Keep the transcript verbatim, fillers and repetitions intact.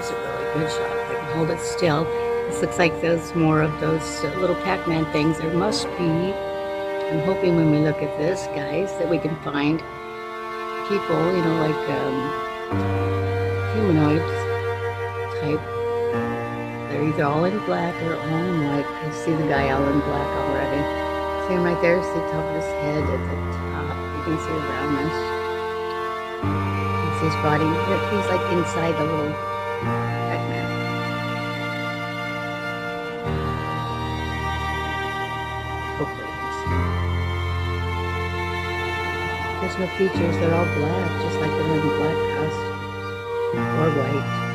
is a really good shot. If I can hold it still. This looks like those more of those uh, little Pac-Man things. There must be. I'm hoping when we look at this, guys, that we can find people, you know, like um, humanoids type. They're either all in black or all in white. I see the guy all in black already. See him right there? See the top of his head at the top. You can see the roundness. You can see his body. He's like inside the little Pac-Man. Hopefully you can see. There's no features. They're all black, just like they're in black costumes. Or white.